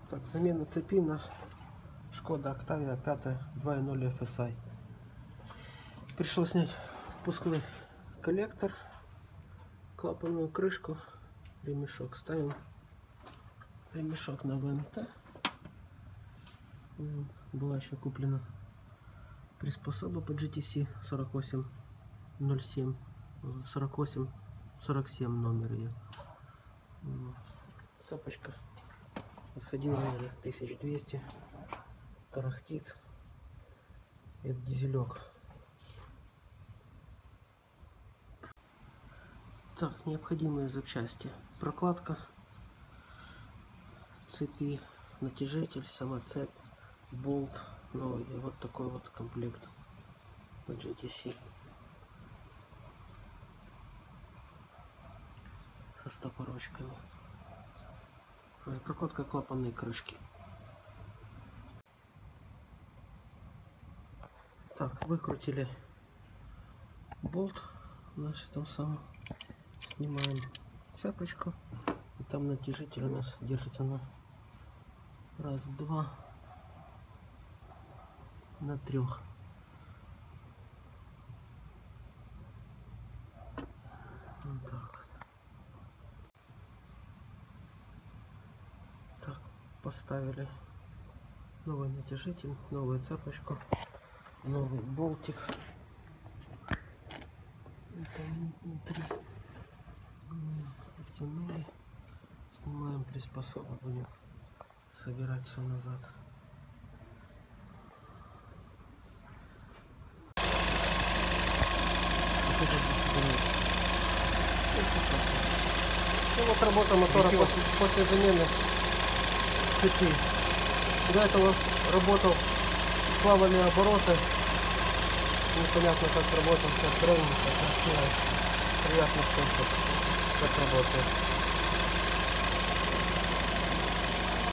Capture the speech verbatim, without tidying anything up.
Так, замена цепи на Шкода Октавия пять два ноль эф эс ай. Пришлось снять впускной коллектор, клапанную крышку, ремешок. Ставим ремешок на ВМТ. Была еще куплена приспособа по джи ти си сорок восемь ноль семь, сорок восемь сорок семь номер ее. Цепочка отходила, наверное, тысяч двести. Тарахтит. Это дизелек. Так, необходимые запчасти: прокладка цепи, натяжитель, сама цепь, болт новый. И вот такой вот комплект по джи ти си со стопорочками. И прокладка клапанной крышки. Так, выкрутили болт наш, там самым, снимаем цепочку, и там натяжитель у нас держится на раз, два, на трех. Вот так вот. Так, поставили новый натяжитель, новую цепочку, новый болтик. Там внутри втянули. Снимаем приспособу, будем собирать все назад. Ну вот работа мотора после, после замены цепи. До этого работал, плавали обороты. Непонятно, как работал, сейчас ровно, как красиво. Приятно слышать, как работает.